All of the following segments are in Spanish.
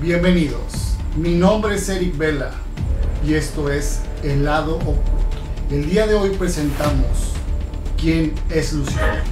Bienvenidos, mi nombre es Eric Vela y esto es El Lado Oculto. El día de hoy presentamos ¿Quién es Lucifer?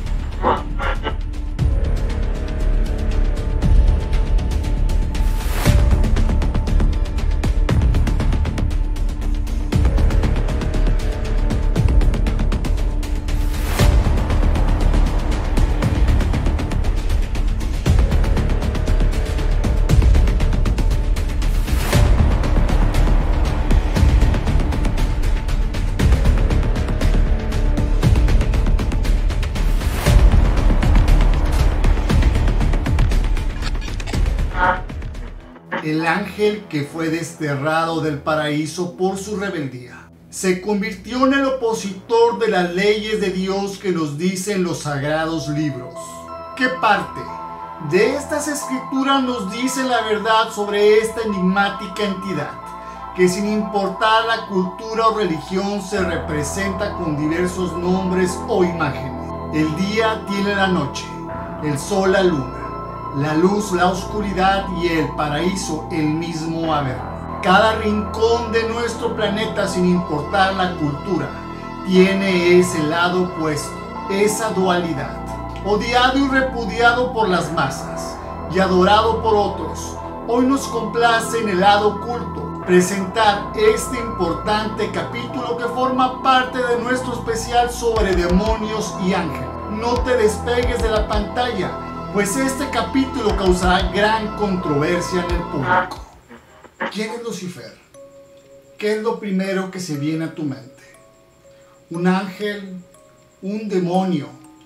El ángel que fue desterrado del paraíso por su rebeldía se convirtió en el opositor de las leyes de Dios que nos dicen los sagrados libros. ¿Qué parte de estas escrituras nos dice la verdad sobre esta enigmática entidad que, sin importar la cultura o religión, se representa con diversos nombres o imágenes? El día tiene la noche, el sol la luna, la luz, la oscuridad y el paraíso, el mismo haber. Cada rincón de nuestro planeta, sin importar la cultura, tiene ese lado opuesto, esa dualidad. Odiado y repudiado por las masas y adorado por otros, hoy nos complace en el lado oculto presentar este importante capítulo que forma parte de nuestro especial sobre demonios y ángeles. No te despegues de la pantalla, pues este capítulo causará gran controversia en el público. ¿Quién es Lucifer? ¿Qué es lo primero que se viene a tu mente? ¿Un ángel? ¿Un demonio?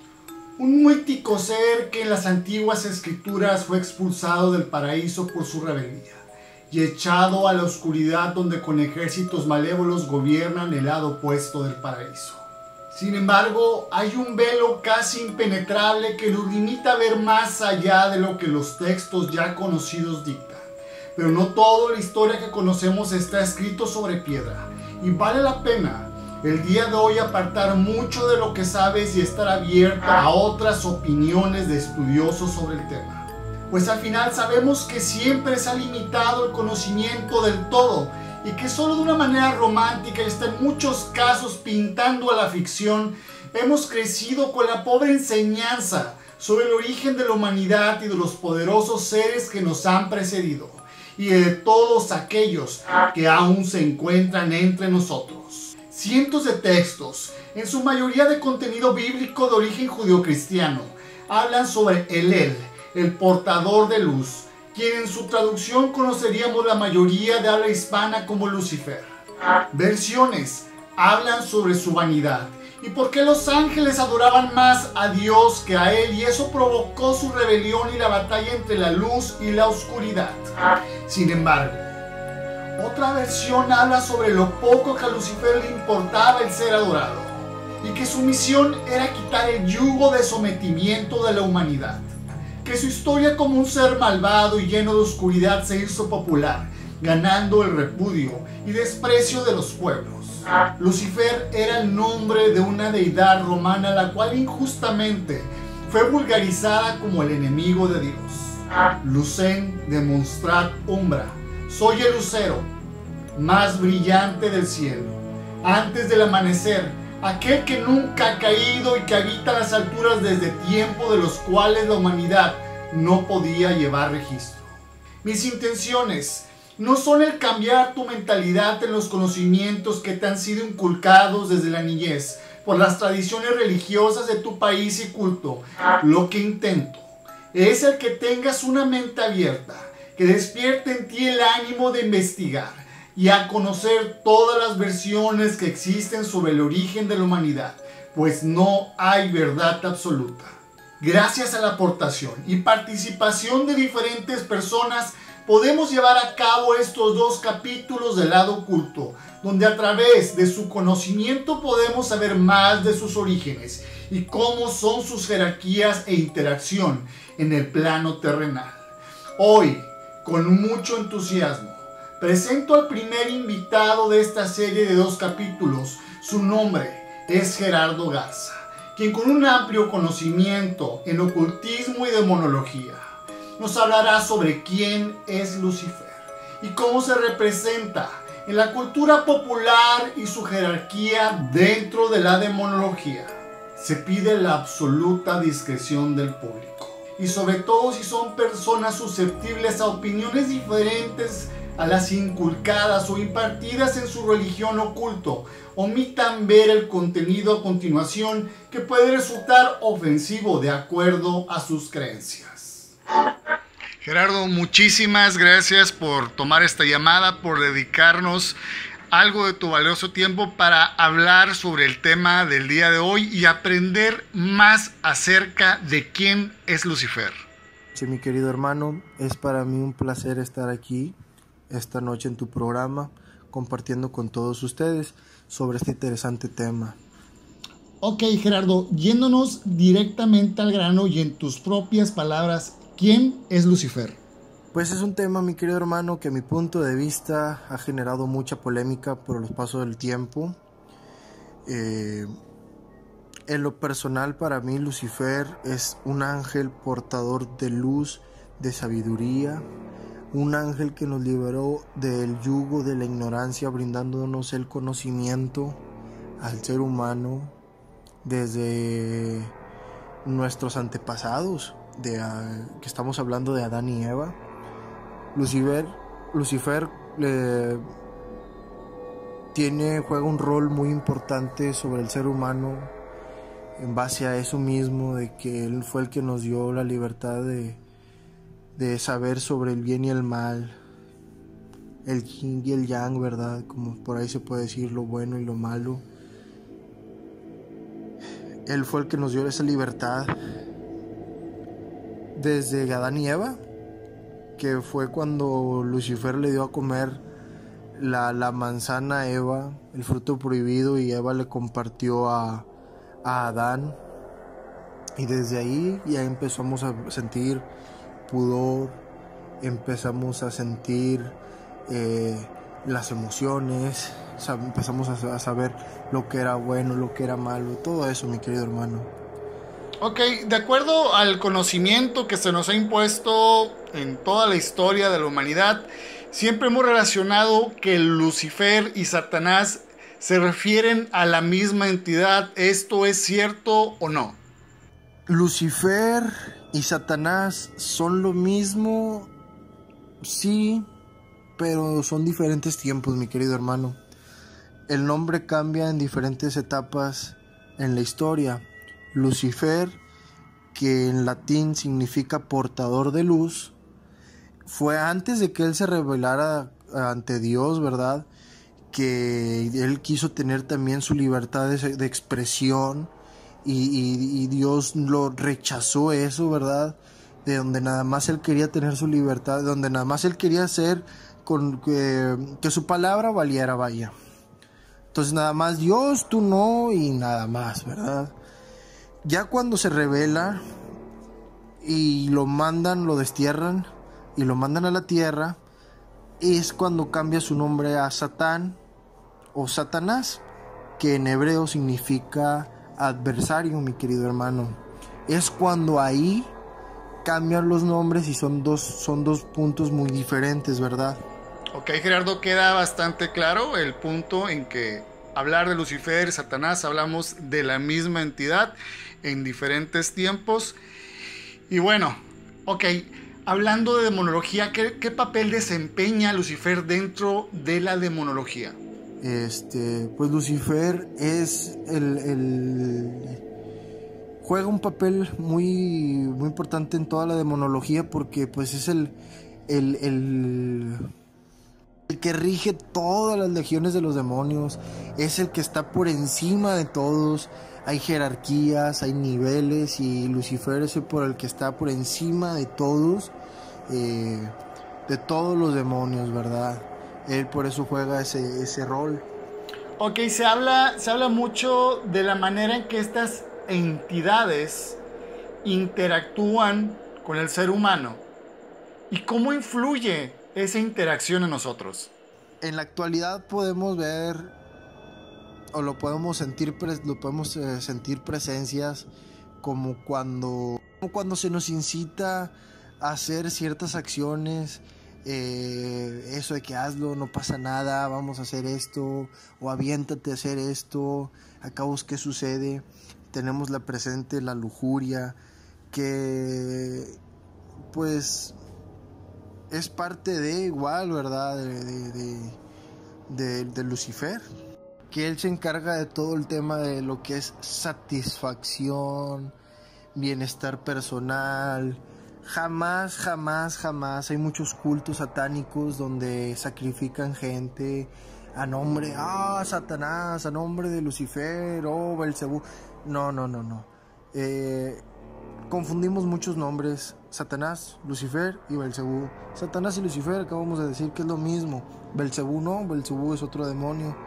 Un mítico ser que en las antiguas escrituras fue expulsado del paraíso por su rebeldía y echado a la oscuridad, donde con ejércitos malévolos gobiernan el lado opuesto del paraíso. Sin embargo, hay un velo casi impenetrable que nos limita a ver más allá de lo que los textos ya conocidos dictan. Pero no toda la historia que conocemos está escrito sobre piedra, y vale la pena el día de hoy apartar mucho de lo que sabes y estar abierto a otras opiniones de estudiosos sobre el tema. Pues al final sabemos que siempre se ha limitado el conocimiento del todo, y que solo de una manera romántica y hasta en muchos casos pintando a la ficción, hemos crecido con la pobre enseñanza sobre el origen de la humanidad y de los poderosos seres que nos han precedido, y de todos aquellos que aún se encuentran entre nosotros. Cientos de textos, en su mayoría de contenido bíblico de origen judeocristiano, hablan sobre Elel, el portador de luz, quien en su traducción conoceríamos la mayoría de habla hispana como Lucifer. Versiones hablan sobre su vanidad y por qué los ángeles adoraban más a Dios que a él, y eso provocó su rebelión y la batalla entre la luz y la oscuridad. Sin embargo, otra versión habla sobre lo poco que a Lucifer le importaba el ser adorado y que su misión era quitar el yugo de sometimiento de la humanidad. Que su historia como un ser malvado y lleno de oscuridad se hizo popular, ganando el repudio y desprecio de los pueblos. Lucifer era el nombre de una deidad romana, la cual injustamente fue vulgarizada como el enemigo de Dios. Lucem demonstrat umbra, soy el lucero más brillante del cielo, antes del amanecer, aquel que nunca ha caído y que habita las alturas desde tiempo de los cuales la humanidad no podía llevar registro. Mis intenciones no son el cambiar tu mentalidad en los conocimientos que te han sido inculcados desde la niñez por las tradiciones religiosas de tu país y culto. Lo que intento es el que tengas una mente abierta, que despierte en ti el ánimo de investigar y a conocer todas las versiones que existen sobre el origen de la humanidad, pues no hay verdad absoluta. Gracias a la aportación y participación de diferentes personas, podemos llevar a cabo estos dos capítulos del lado oculto, donde a través de su conocimiento podemos saber más de sus orígenes y cómo son sus jerarquías e interacción en el plano terrenal. Hoy, con mucho entusiasmo, presento al primer invitado de esta serie de 2 capítulos. Su nombre es Gerardo Garza, quien con un amplio conocimiento en ocultismo y demonología nos hablará sobre quién es Lucifer y cómo se representa en la cultura popular y su jerarquía dentro de la demonología. Se pide la absoluta discreción del público y sobre todo si son personas susceptibles a opiniones diferentes a las inculcadas o impartidas en su religión o culto, omitan ver el contenido a continuación que puede resultar ofensivo de acuerdo a sus creencias. Gerardo, muchísimas gracias por tomar esta llamada, por dedicarnos algo de tu valioso tiempo para hablar sobre el tema del día de hoy y aprender más acerca de quién es Lucifer. Sí, mi querido hermano, es para mí un placer estar aquí esta noche en tu programa compartiendo con todos ustedes sobre este interesante tema. Ok, Gerardo, yéndonos directamente al grano y en tus propias palabras, ¿quién es Lucifer? Pues es un tema, mi querido hermano, que a mi punto de vista ha generado mucha polémica por los pasos del tiempo. En lo personal, para mí Lucifer es un ángel portador de luz, de sabiduría, un ángel que nos liberó del yugo de la ignorancia, brindándonos el conocimiento al ser humano desde nuestros antepasados, que estamos hablando de Adán y Eva. Lucifer juega un rol muy importante sobre el ser humano en base a eso mismo, de que él fue el que nos dio la libertad de saber sobre el bien y el mal, el yin y el yang, ¿verdad? Como por ahí se puede decir, lo bueno y lo malo. Él fue el que nos dio esa libertad desde Adán y Eva, que fue cuando Lucifer le dio a comer la manzana a Eva, el fruto prohibido, y Eva le compartió a Adán, y desde ahí ya empezamos a sentir pudor, empezamos a sentir las emociones, empezamos a saber lo que era bueno, lo que era malo, todo eso, mi querido hermano. Ok, de acuerdo al conocimiento que se nos ha impuesto en toda la historia de la humanidad, siempre hemos relacionado que Lucifer y Satanás se refieren a la misma entidad. ¿Esto es cierto o no? Lucifer y Satanás son lo mismo, sí, pero son diferentes tiempos, mi querido hermano. El nombre cambia en diferentes etapas en la historia. Lucifer, que en latín significa portador de luz, fue antes de que él se rebelara ante Dios, ¿verdad? Que él quiso tener también su libertad de expresión, y Dios lo rechazó eso, ¿verdad? De donde nada más él quería tener su libertad, donde nada más él quería hacer que su palabra valiera, vaya. Entonces nada más Dios, tú no, y nada más, ¿verdad? Ya cuando se rebela y lo destierran y lo mandan a la tierra, es cuando cambia su nombre a Satán o Satanás, que en hebreo significa adversario, mi querido hermano. Es cuando ahí cambian los nombres y son dos puntos muy diferentes, ¿verdad? Ok, Gerardo, queda bastante claro el punto en que hablar de Lucifer y Satanás hablamos de la misma entidad en diferentes tiempos. Y bueno, ok, hablando de demonología, ¿qué papel desempeña Lucifer dentro de la demonología? Pues Lucifer es juega un papel muy, muy importante en toda la demonología, porque pues es el que rige todas las legiones de los demonios, es el que está por encima de todos. Hay jerarquías, hay niveles, y Lucifer es el que está por encima de todos los demonios, ¿verdad? Él por eso juega ese rol. Ok, se habla mucho de la manera en que estas entidades interactúan con el ser humano y cómo influye esa interacción en nosotros. En la actualidad podemos ver o lo podemos sentir presencias como cuando se nos incita hacer ciertas acciones, eso de que hazlo, no pasa nada, vamos a hacer esto, o aviéntate a hacer esto, acabos ¿qué sucede? Tenemos la presente la lujuria, que pues es parte de igual, ¿verdad? De Lucifer, que él se encarga de todo el tema de lo que es satisfacción, bienestar personal. Jamás hay muchos cultos satánicos donde sacrifican gente a nombre, Satanás, a nombre de Lucifer, Belcebú. No. Confundimos muchos nombres: Satanás, Lucifer y Belcebú. Satanás y Lucifer acabamos de decir que es lo mismo. Belcebú no, Belcebú es otro demonio.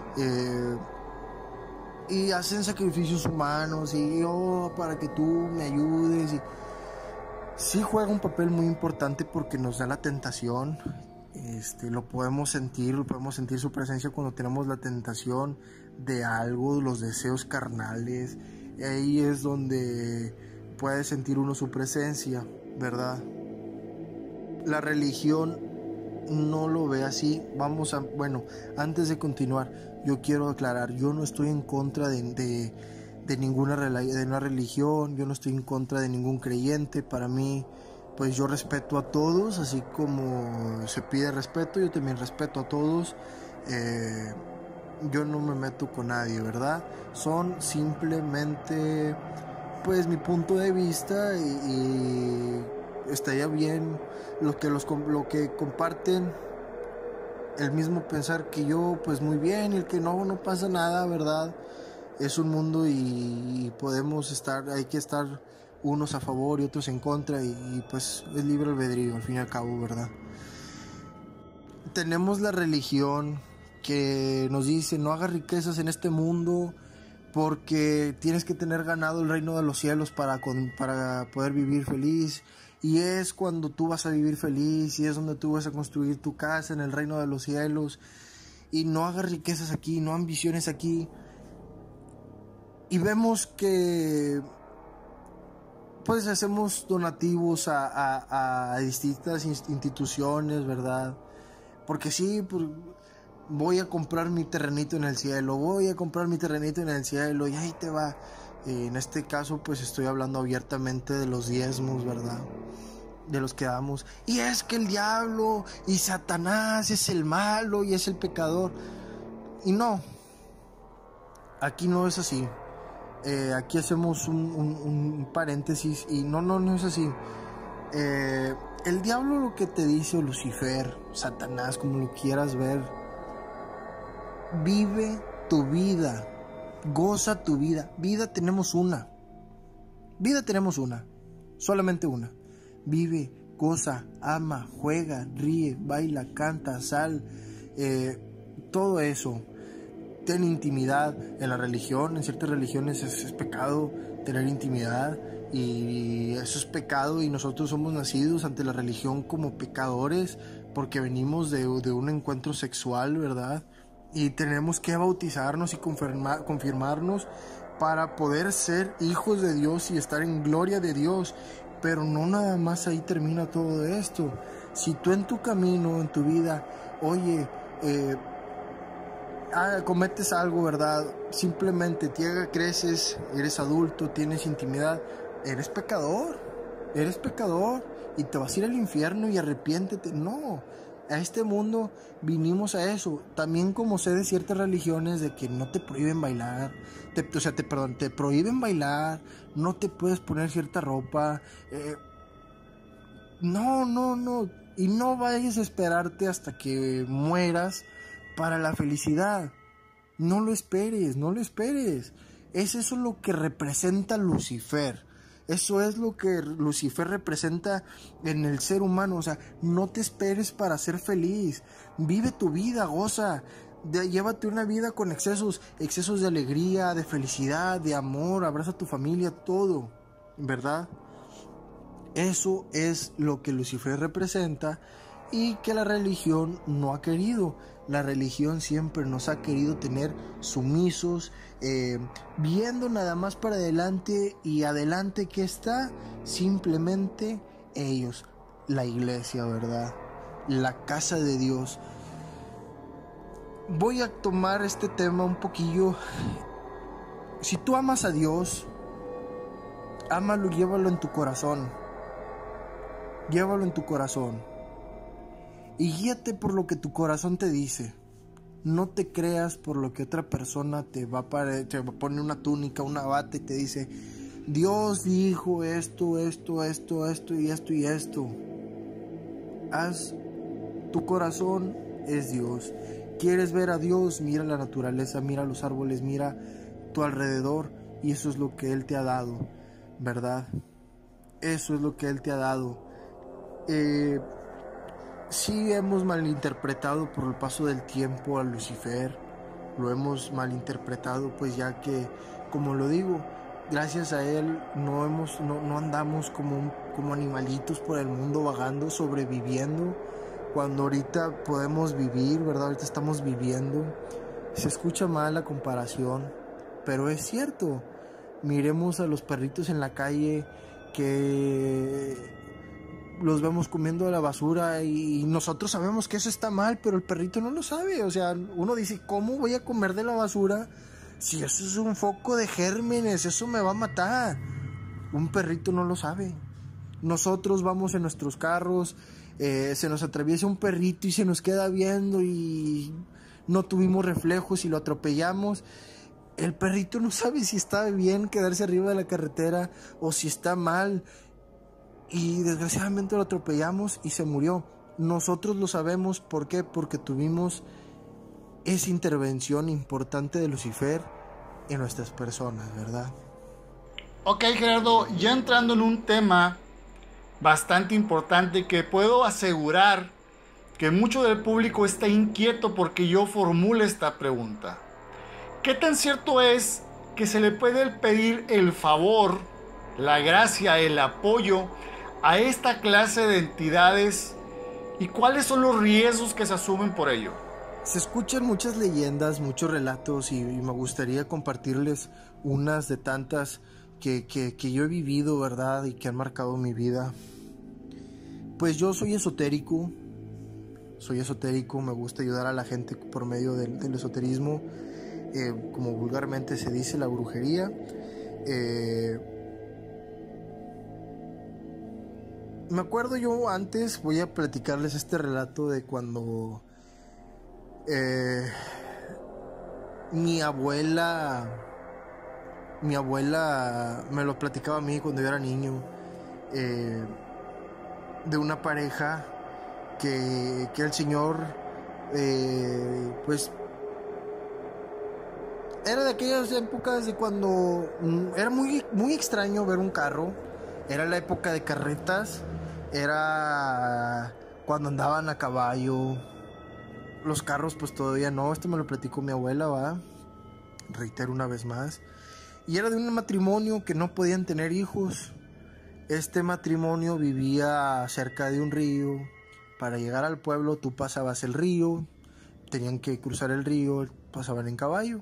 Y hacen sacrificios humanos y para que tú me ayudes. Y sí juega un papel muy importante porque nos da la tentación. Lo podemos sentir su presencia cuando tenemos la tentación de algo, los deseos carnales. Ahí es donde puede sentir uno su presencia, ¿verdad? La religión no lo ve así. Antes de continuar, yo quiero aclarar, yo no estoy en contra de ninguna de una religión, yo no estoy en contra de ningún creyente. Para mí, pues yo respeto a todos, así como se pide respeto, yo también respeto a todos. Yo no me meto con nadie, ¿verdad? Son simplemente pues mi punto de vista y estaría bien lo que comparten el mismo pensar que yo, pues muy bien, y el que no pasa nada, ¿verdad? Es un mundo y hay que estar unos a favor y otros en contra, y pues es libre albedrío al fin y al cabo, ¿verdad? Tenemos la religión que nos dice: no hagas riquezas en este mundo porque tienes que tener ganado el reino de los cielos para poder vivir feliz, y es cuando tú vas a vivir feliz y es donde tú vas a construir tu casa en el reino de los cielos. Y no hagas riquezas aquí, no ambiciones aquí. Y vemos que pues hacemos donativos a distintas instituciones, ¿verdad? Porque sí, pues, voy a comprar mi terrenito en el cielo, y ahí te va. En este caso, pues estoy hablando abiertamente de los diezmos, ¿verdad? De los que damos. Y es que el diablo y Satanás es el malo y es el pecador. Y no, aquí no es así. Aquí hacemos un paréntesis y no es así. El diablo lo que te dice, o Lucifer, Satanás, como lo quieras ver: vive tu vida, goza tu vida. Vida tenemos una, solamente una. Vive, goza, ama, juega, ríe, baila, canta, sal, todo eso. Ten intimidad. En la religión, en ciertas religiones es pecado tener intimidad, y eso es pecado, y nosotros somos nacidos ante la religión como pecadores porque venimos de un encuentro sexual, ¿verdad? Y tenemos que bautizarnos y confirmarnos para poder ser hijos de Dios y estar en gloria de Dios. Pero no nada más ahí termina todo esto. Si tú en tu camino, en tu vida, cometes algo, ¿verdad? Simplemente creces, eres adulto, tienes intimidad, eres pecador y te vas a ir al infierno y arrepiéntete. No, a este mundo vinimos a eso. También, como sé de ciertas religiones de que no te prohíben bailar, te prohíben bailar, no te puedes poner cierta ropa, no, y no vayas a esperarte hasta que mueras para la felicidad. No lo esperes. Es eso lo que representa Lucifer. Eso es lo que Lucifer representa en el ser humano. O sea, no te esperes para ser feliz. Vive tu vida, goza. Llévate una vida con excesos de alegría, de felicidad, de amor. Abraza a tu familia, todo, ¿verdad? Eso es lo que Lucifer representa y que la religión no ha querido. La religión siempre nos ha querido tener sumisos, viendo nada más para adelante, y adelante que está simplemente ellos, la iglesia, ¿verdad? La casa de Dios. Voy a tomar este tema un poquillo. Si tú amas a Dios, ámalo, llévalo en tu corazón. Llévalo en tu corazón. Y guíate por lo que tu corazón te dice. No te creas por lo que otra persona te va a poner una túnica, una bata y te dice: Dios dijo esto y esto. Haz, tu corazón es Dios. ¿Quieres ver a Dios? Mira la naturaleza, mira los árboles, mira tu alrededor, y eso es lo que Él te ha dado, ¿verdad? Eso es lo que Él te ha dado. Sí hemos malinterpretado por el paso del tiempo a Lucifer. Lo hemos malinterpretado, pues ya que, como lo digo, gracias a Él no andamos como animalitos por el mundo vagando, sobreviviendo, cuando ahorita podemos vivir, ¿verdad? Ahorita estamos viviendo. Se escucha mal la comparación, pero es cierto. Miremos a los perritos en la calle que los vemos comiendo de la basura y nosotros sabemos que eso está mal, pero el perrito no lo sabe. O sea, uno dice: ¿cómo voy a comer de la basura si eso es un foco de gérmenes? Eso me va a matar. Un perrito no lo sabe. Nosotros vamos en nuestros carros, se nos atraviesa un perrito y se nos queda viendo y no tuvimos reflejos y lo atropellamos. El perrito no sabe si está bien quedarse arriba de la carretera o si está mal, y desgraciadamente lo atropellamos y se murió. Nosotros lo sabemos. ¿Por qué? Porque tuvimos esa intervención importante de Lucifer en nuestras personas, ¿verdad? Ok, Gerardo, ya entrando en un tema bastante importante que puedo asegurar que mucho del público está inquieto porque yo formule esta pregunta. ¿Qué tan cierto es que se le puede pedir el favor, la gracia, el apoyo a esta clase de entidades, y cuáles son los riesgos que se asumen por ello? Se escuchan muchas leyendas, muchos relatos, y me gustaría compartirles unas de tantas que yo he vivido, ¿verdad? Y que han marcado mi vida. Pues yo soy esotérico, me gusta ayudar a la gente por medio del esoterismo, como vulgarmente se dice, la brujería. Me acuerdo yo antes, voy a platicarles este relato de cuando mi abuela me lo platicaba a mí cuando yo era niño, de una pareja que el señor, pues era de aquellas épocas de cuando era muy, muy extraño ver un carro. Era la época de carretas, era cuando andaban a caballo. Los carros pues todavía no. Esto me lo platicó mi abuela, ¿va? Reitero una vez más. Y era de un matrimonio que no podían tener hijos. Este matrimonio vivía cerca de un río. Para llegar al pueblo tú pasabas el río, tenían que cruzar el río, pasaban en caballo.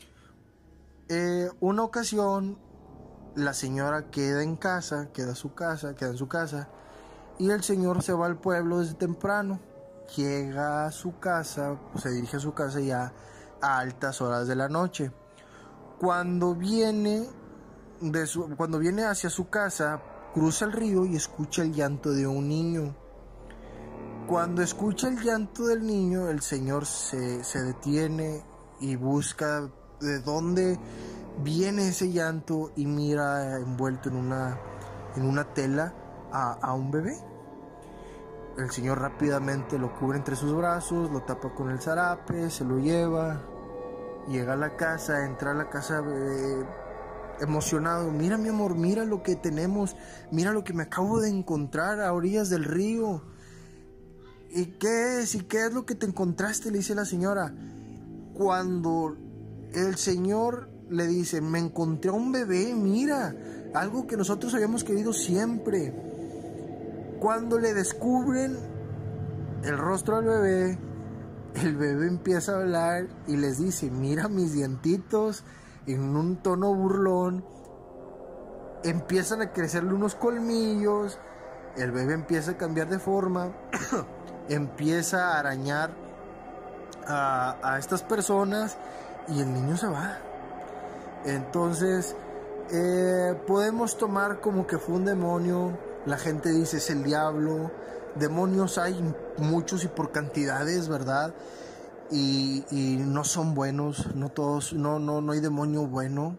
Una ocasión la señora queda en su casa, y el señor se va al pueblo desde temprano. Llega a su casa, se dirige a su casa ya a altas horas de la noche. Cuando viene hacia su casa, cruza el río y escucha el llanto de un niño. Cuando escucha el llanto del niño, el señor se detiene y busca de dónde viene ese llanto, y mira envuelto en una tela a un bebé. El señor rápidamente lo cubre entre sus brazos, lo tapa con el zarape, se lo lleva, llega a la casa, entra a la casa emocionado. Mira, mi amor, mira lo que tenemos, mira lo que me acabo de encontrar a orillas del río. ¿Y qué es? ¿Y qué es lo que te encontraste?, le dice la señora. Cuando el señor le dice: me encontré a un bebé, mira, algo que nosotros habíamos querido siempre. Cuando le descubren el rostro al bebé, el bebé empieza a hablar y les dice: mira mis dientitos, en un tono burlón. Empiezan a crecerle unos colmillos el bebé empieza a cambiar de forma, empieza a arañar a estas personas y el niño se va. Entonces podemos tomar como que fue un demonio. La gente dice es el diablo. Demonios hay muchos y por cantidades, ¿verdad? Y no son buenos, no todos, no hay demonio bueno.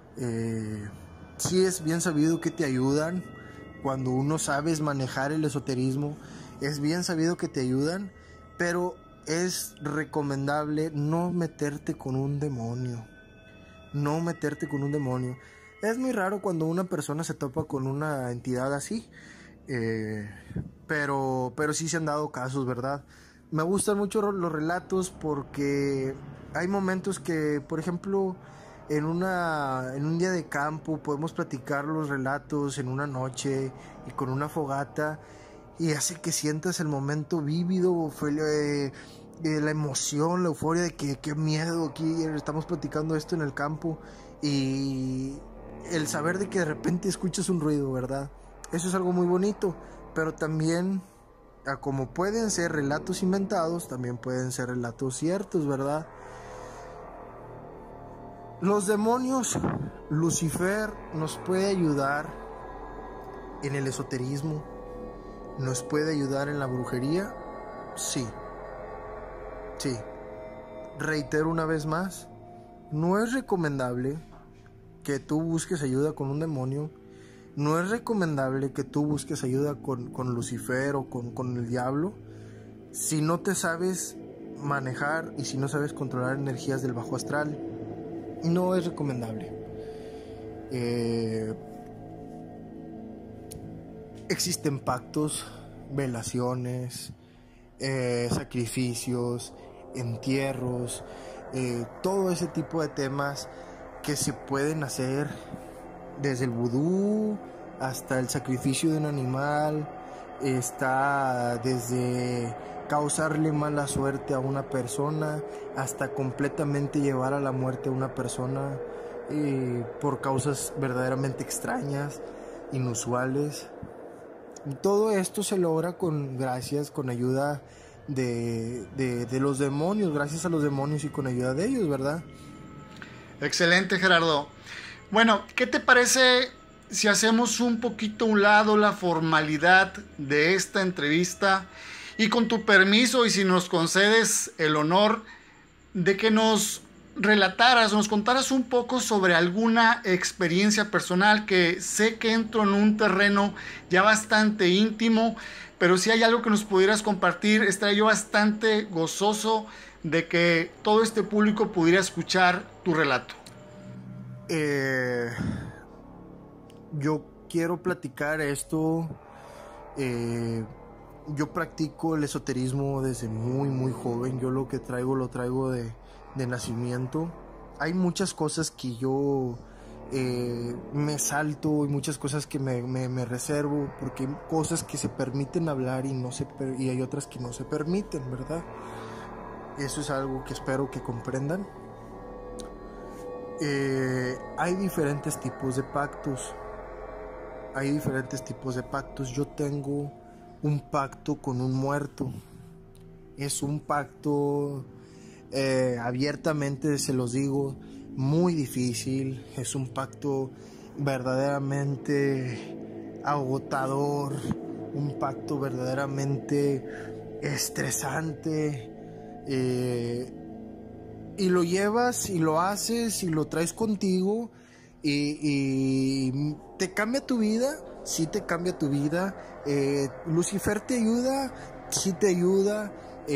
Sí es bien sabido que te ayudan cuando uno sabe manejar el esoterismo, es bien sabido que te ayudan, pero es recomendable no meterte con un demonio. No meterte con un demonio. Es muy raro cuando una persona se topa con una entidad así, pero sí se han dado casos, ¿verdad? Me gustan mucho los relatos porque hay momentos que, por ejemplo, en un día de campo podemos platicar los relatos en una noche y con una fogata, y hace que sientas el momento vívido, la emoción, la euforia de que qué miedo, aquí estamos platicando esto en el campo, y el saber de que de repente escuchas un ruido, ¿verdad? Eso es algo muy bonito, pero también, como pueden ser relatos inventados, también pueden ser relatos ciertos, ¿verdad? Los demonios, Lucifer nos puede ayudar en el esoterismo, nos puede ayudar en la brujería, sí. Reitero una vez más, no es recomendable que tú busques ayuda con un demonio, no es recomendable que tú busques ayuda con Lucifer o con el diablo, si no te sabes manejar y si no sabes controlar energías del bajo astral. No es recomendable. Existen pactos, velaciones, sacrificios, entierros, todo ese tipo de temas que se pueden hacer, desde el vudú hasta el sacrificio de un animal, está desde causarle mala suerte a una persona hasta completamente llevar a la muerte a una persona por causas verdaderamente extrañas, inusuales. Y todo esto se logra con ayuda de los demonios, gracias a los demonios y con ayuda de ellos, ¿verdad? Excelente, Gerardo. Bueno, ¿qué te parece si hacemos un poquito a un lado la formalidad de esta entrevista y, con tu permiso y si nos concedes el honor de que nos relataras, nos contaras un poco sobre alguna experiencia personal, que sé que entro en un terreno ya bastante íntimo, pero si hay algo que nos pudieras compartir, estaría yo bastante gozoso de que todo este público pudiera escuchar tu relato. Yo quiero platicar esto. Yo practico el esoterismo desde muy joven. Yo lo traigo de nacimiento. Hay muchas cosas que yo me salto y muchas cosas que me reservo, porque hay cosas que se permiten hablar y hay otras que no se permiten, ¿verdad? Eso es algo que espero que comprendan. Hay diferentes tipos de pactos. Yo tengo un pacto con un muerto. Es un pacto, abiertamente se los digo, muy difícil. Es un pacto verdaderamente agotador, un pacto verdaderamente estresante. Y lo llevas y lo haces y lo traes contigo y te cambia tu vida. Sí te cambia tu vida. Lucifer te ayuda, sí te ayuda,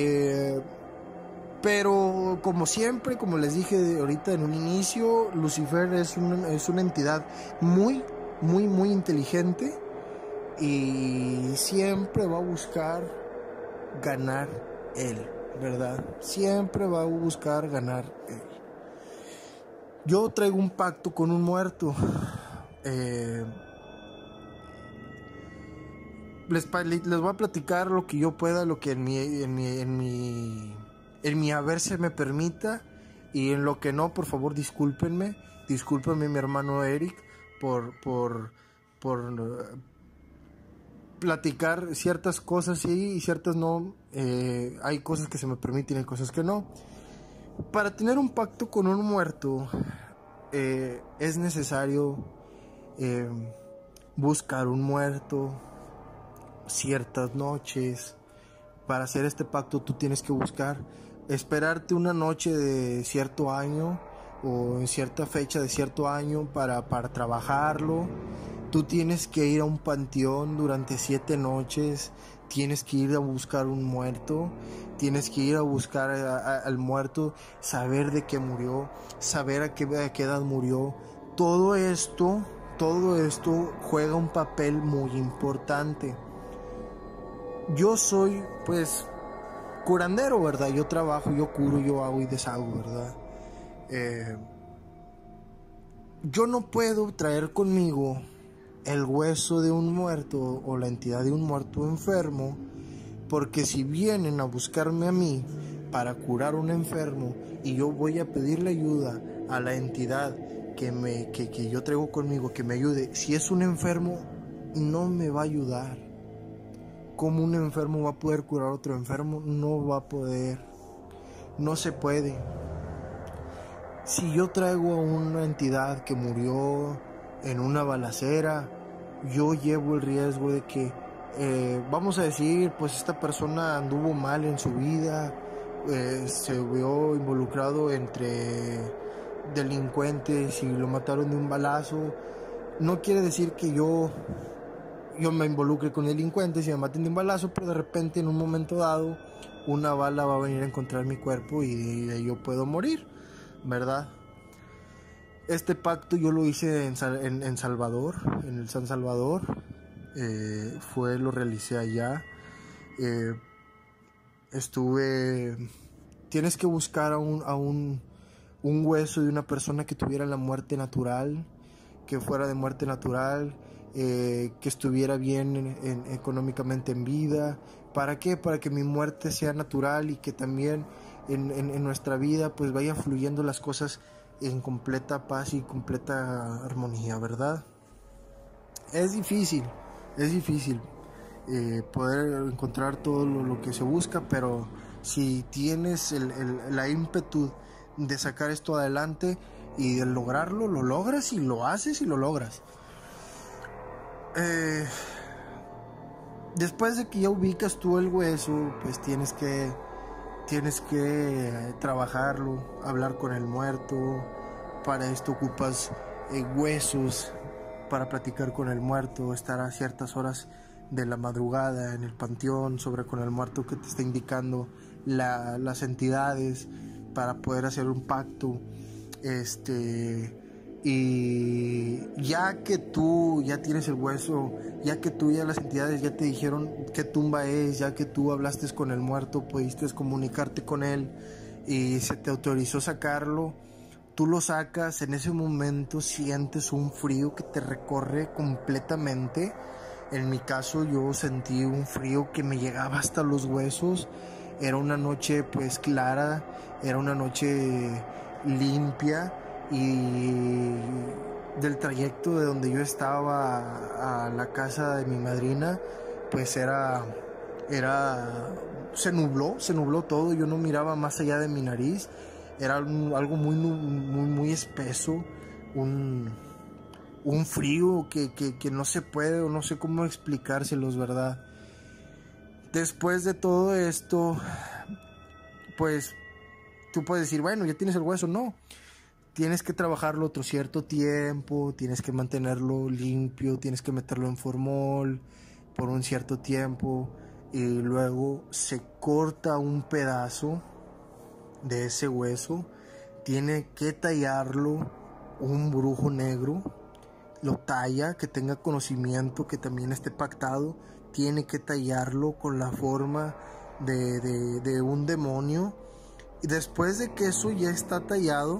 pero como siempre, como les dije ahorita en un inicio, Lucifer es una entidad muy inteligente y siempre va a buscar ganar él, ¿verdad? Siempre va a buscar ganar él. Yo traigo un pacto con un muerto. Les voy a platicar lo que yo pueda, lo que en mi haber se me permita, y en lo que no, por favor, discúlpenme, mi hermano Eric, por platicar ciertas cosas sí y ciertas no. Hay cosas que se me permiten y hay cosas que no. Para tener un pacto con un muerto es necesario buscar un muerto ciertas noches. Para hacer este pacto tú tienes que esperarte una noche de cierto año o en cierta fecha de cierto año para trabajarlo. Tú tienes que ir a un panteón durante 7 noches, tienes que ir a buscar un muerto, tienes que ir a buscar al muerto, saber de qué murió, saber a qué edad murió. Todo esto juega un papel muy importante. Yo soy, pues, curandero, ¿verdad? Yo trabajo, yo curo, yo hago y deshago, ¿verdad? Yo no puedo traer conmigo el hueso de un muerto o la entidad de un muerto enfermo, porque si vienen a buscarme a mí para curar a un enfermo y yo voy a pedirle ayuda a la entidad que yo traigo conmigo, que me ayude, si es un enfermo, no me va a ayudar. ¿Cómo un enfermo va a poder curar a otro enfermo? No va a poder. No se puede. Si yo traigo a una entidad que murió en una balacera, yo llevo el riesgo de que, vamos a decir, pues esta persona anduvo mal en su vida, se vio involucrado entre delincuentes y lo mataron de un balazo. No quiere decir que yo me involucre con delincuentes y me maten de un balazo, pero de repente en un momento dado una bala va a venir a encontrar mi cuerpo y yo puedo morir, ¿verdad? Este pacto yo lo hice en Salvador, en el San Salvador. Lo realicé allá. Tienes que buscar a un hueso de una persona que tuviera la muerte natural, que fuera de muerte natural, que estuviera bien económicamente en vida. ¿Para qué? Para que mi muerte sea natural y que también en nuestra vida pues vaya fluyendo las cosas en completa paz y completa armonía, ¿verdad? Es difícil poder encontrar todo lo que se busca, pero si tienes la ímpetu de sacar esto adelante y de lograrlo, lo logras y lo haces y lo logras. Después de que ya ubicas tú el hueso, pues tienes que trabajarlo, hablar con el muerto. Para esto ocupas huesos para platicar con el muerto, estar a ciertas horas de la madrugada en el panteón con el muerto que te está indicando las entidades para poder hacer un pacto. Y ya que tú ya tienes el hueso, ya que tú ya las entidades ya te dijeron qué tumba es, ya que tú hablaste con el muerto, pudiste comunicarte con él y se te autorizó sacarlo, tú lo sacas. En ese momento sientes un frío que te recorre completamente. En mi caso yo sentí un frío que me llegaba hasta los huesos. Era una noche pues clara, era una noche limpia, y del trayecto de donde yo estaba a la casa de mi madrina pues se nubló todo. Yo no miraba más allá de mi nariz. Era algo muy espeso, un frío que no se puede, o no sé cómo explicárselos, ¿verdad? Después de todo esto, pues tú puedes decir, bueno, ya tienes el hueso. No, tienes que trabajarlo otro cierto tiempo, tienes que mantenerlo limpio, tienes que meterlo en formol por un cierto tiempo, y luego se corta un pedazo de ese hueso. Tiene que tallarlo un brujo negro, lo talla, que tenga conocimiento, que también esté pactado. Tiene que tallarlo con la forma de un demonio. Y después de que eso ya está tallado,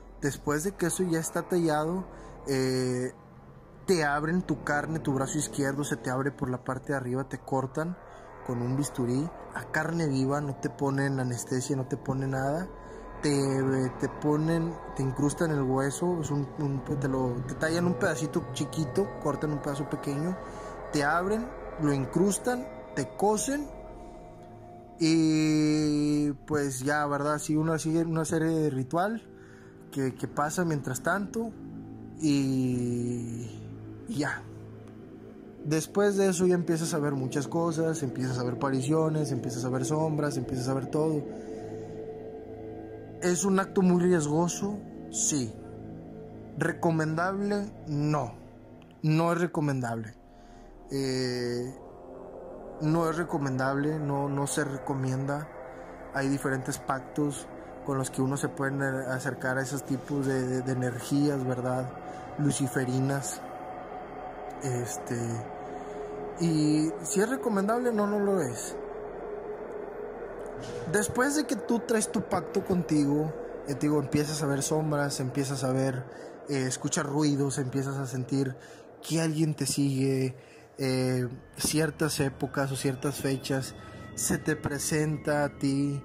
te abren tu carne, tu brazo izquierdo se te abre por la parte de arriba, te cortan con un bisturí a carne viva, no te ponen anestesia, no te ponen nada, te incrustan el hueso, te tallan un pedacito chiquito, cortan un pedazo pequeño, te abren, lo incrustan, te cosen y pues ya, ¿verdad? Sigue una serie de ritual que pasa mientras tanto y ya. Después de eso ya empiezas a ver muchas cosas, empiezas a ver apariciones, empiezas a ver sombras, empiezas a ver todo. ¿Es un acto muy riesgoso? Sí. ¿Recomendable? No. No es recomendable. No es recomendable, no se recomienda. Hay diferentes pactos con los que uno se puede acercar a esos tipos de energías, ¿verdad? Luciferinas. Y si es recomendable, no lo es. Después de que tú traes tu pacto contigo, te digo, empiezas a ver sombras, empiezas a ver, escuchar ruidos, empiezas a sentir que alguien te sigue, ciertas épocas o ciertas fechas, se te presenta a ti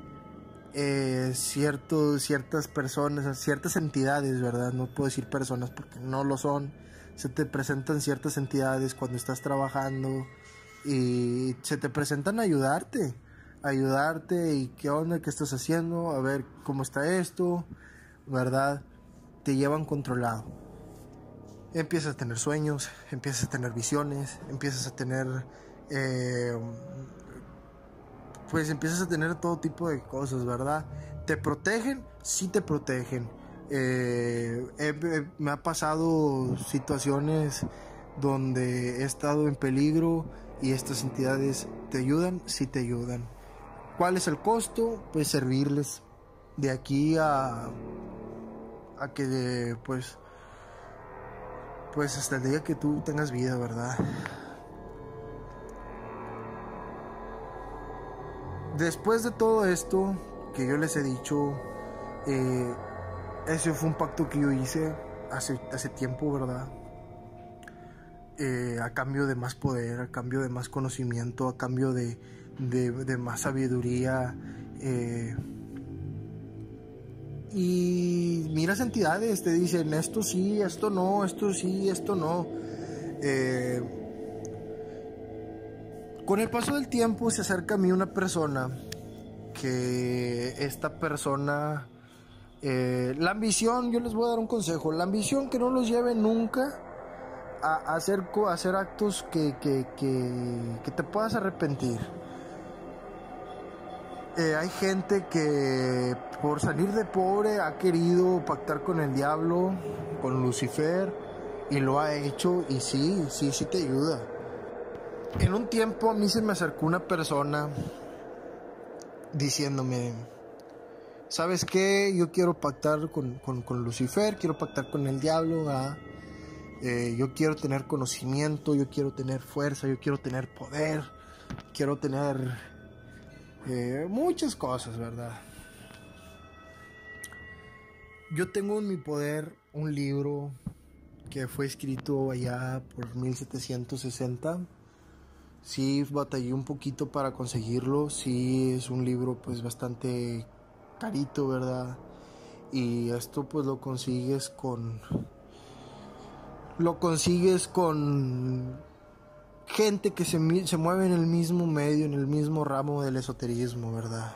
ciertas personas, ciertas entidades, ¿verdad? No puedo decir personas porque no lo son. Se te presentan ciertas entidades cuando estás trabajando y se te presentan a ayudarte y qué onda, qué estás haciendo, a ver cómo está esto, ¿verdad? Te llevan controlado. Empiezas a tener sueños, empiezas a tener visiones, empiezas a tener empiezas a tener todo tipo de cosas, ¿verdad? ¿Te protegen? Sí te protegen. Me ha pasado situaciones donde he estado en peligro y estas entidades te ayudan, sí te ayudan. ¿Cuál es el costo? Pues servirles de aquí a que pues hasta el día que tú tengas vida, ¿verdad? Después de todo esto que yo les he dicho, ese fue un pacto que yo hice hace tiempo, ¿verdad? A cambio de más poder, a cambio de más conocimiento, a cambio de más sabiduría. Y miras entidades, te dicen esto sí, esto no, esto sí, esto no. Con el paso del tiempo se acerca a mí una persona que esta persona, la ambición, yo les voy a dar un consejo, la ambición que no los lleve nunca a hacer actos que te puedas arrepentir. Hay gente que por salir de pobre ha querido pactar con el diablo, con Lucifer, y lo ha hecho, y sí te ayuda. En un tiempo a mí se me acercó una persona diciéndome, ¿sabes qué? Yo quiero pactar con Lucifer, quiero pactar con el diablo, yo quiero tener conocimiento, yo quiero tener fuerza, yo quiero tener poder, quiero tener muchas cosas, ¿verdad? Yo tengo en mi poder un libro que fue escrito allá por 1760. Sí, batallé un poquito para conseguirlo. Sí, es un libro pues bastante carito, ¿verdad? Y esto pues lo consigues con gente que se mueve en el mismo medio, en el mismo ramo del esoterismo, ¿verdad?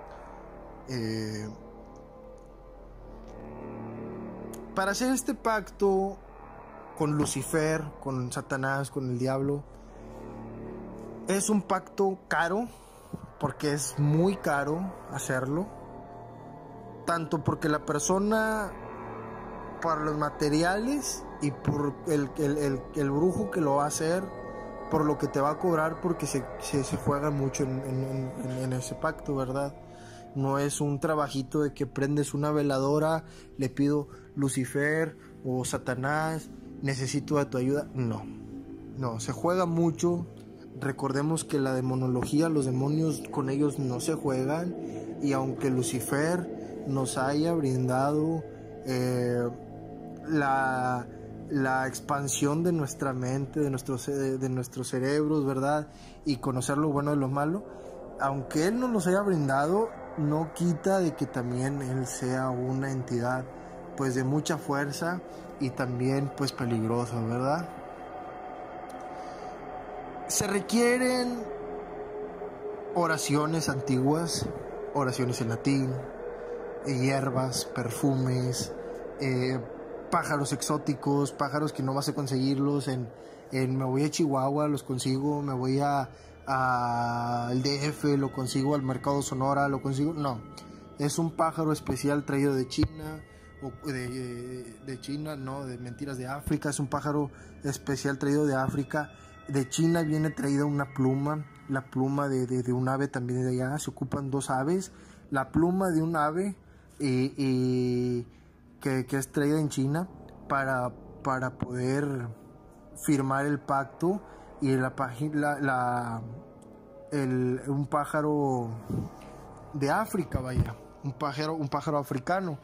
Para hacer este pacto con Lucifer, con Satanás, con el diablo, es un pacto caro, porque es muy caro hacerlo, tanto porque la persona, para los materiales, y por el brujo que lo va a hacer, por lo que te va a cobrar, porque se juega mucho en ese pacto, ¿verdad? No es un trabajito de que prendes una veladora, le pido Lucifer o Satanás, necesito de tu ayuda. No, se juega mucho. Recordemos que la demonología, los demonios, con ellos no se juegan, y aunque Lucifer nos haya brindado la expansión de nuestra mente, de nuestros cerebros, ¿verdad? Y conocer lo bueno de lo malo, aunque Él nos los haya brindado, no quita de que también Él sea una entidad pues de mucha fuerza y también pues peligrosa, ¿verdad? Se requieren oraciones antiguas, oraciones en latín, hierbas, perfumes, pájaros exóticos, pájaros que no vas a conseguirlos me voy a Chihuahua, los consigo, me voy al DF, lo consigo al Mercado Sonora, lo consigo, no, es un pájaro especial traído de China, o de China, no, de mentiras, de África, es un pájaro especial traído de África. De China viene traída una pluma, la pluma de un ave también de allá, se ocupan 2 aves, la pluma de un ave que es traída en China para poder firmar el pacto, y un pájaro de África, vaya, un pájaro africano.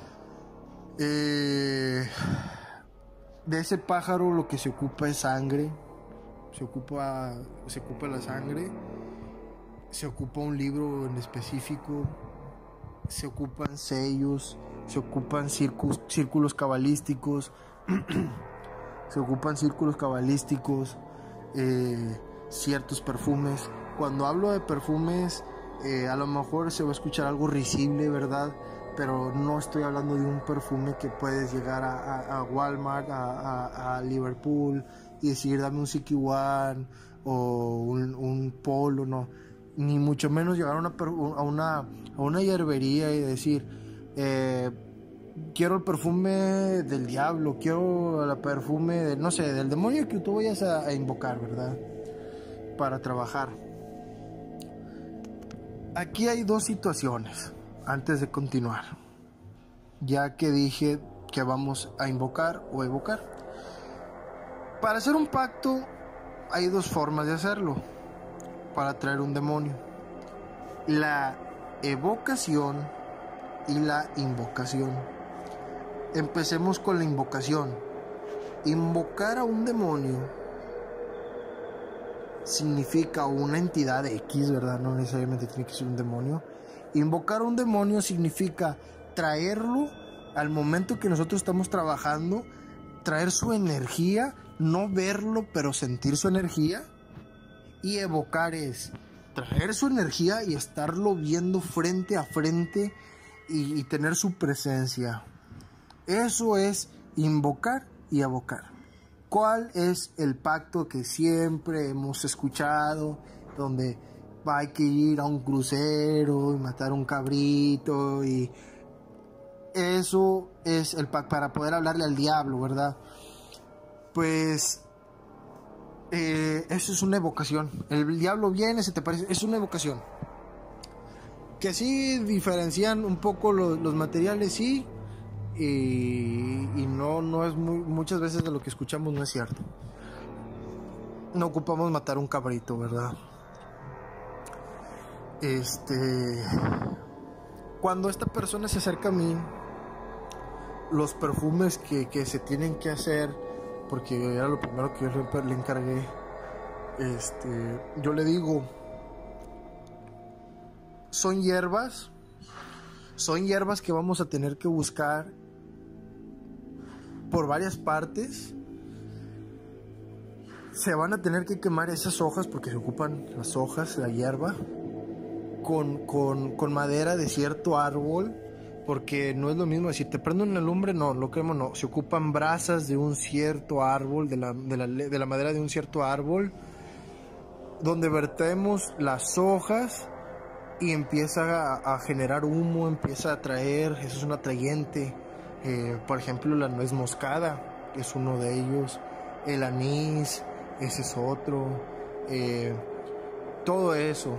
De ese pájaro lo que se ocupa es sangre. Se ocupa la sangre, se ocupa un libro en específico, se ocupan sellos, se ocupan círculos cabalísticos, ciertos perfumes. Cuando hablo de perfumes, a lo mejor se va a escuchar algo risible, ¿verdad? Pero no estoy hablando de un perfume que puedes llegar a Walmart, a Liverpool, y decir dame un CQ1 o un Polo, no, ni mucho menos llegar a una hierbería y decir quiero el perfume del diablo, quiero el perfume no sé, del demonio que tú vayas a invocar, ¿verdad? Para trabajar. Aquí hay 2 situaciones antes de continuar, ya que dije que vamos a invocar o evocar. Para hacer un pacto hay 2 formas de hacerlo para atraer un demonio: la evocación y la invocación. Empecemos con la invocación. Invocar a un demonio significa una entidad X, ¿verdad? No necesariamente tiene que ser un demonio. Invocar a un demonio significa traerlo al momento que nosotros estamos trabajando, traer su energía, no verlo, pero sentir su energía. Y evocar es traer su energía y estarlo viendo frente a frente y tener su presencia. Eso es invocar y evocar. ¿Cuál es el pacto que siempre hemos escuchado? Donde hay que ir a un crucero y matar un cabrito, y eso es el pacto para poder hablarle al diablo, ¿verdad? Pues eso es una evocación. El diablo viene, se te parece, es una evocación. Que sí diferencian un poco los materiales, sí, y no es muchas veces de lo que escuchamos no es cierto. No ocupamos matar un cabrito, ¿verdad? Cuando esta persona se acerca a mí, los perfumes que se tienen que hacer, porque era lo primero que yo le encargué, yo le digo, son hierbas que vamos a tener que buscar por varias partes. Se van a tener que quemar esas hojas, porque se ocupan las hojas, la hierba, con madera de cierto árbol, porque no es lo mismo decir te prendo una lumbre, no, lo quemo, no, se ocupan brasas de un cierto árbol, de la madera de un cierto árbol, donde vertemos las hojas y empieza a generar humo, empieza a atraer, eso es un atrayente. Por ejemplo, la nuez moscada es uno de ellos, el anís, ese es otro, todo eso.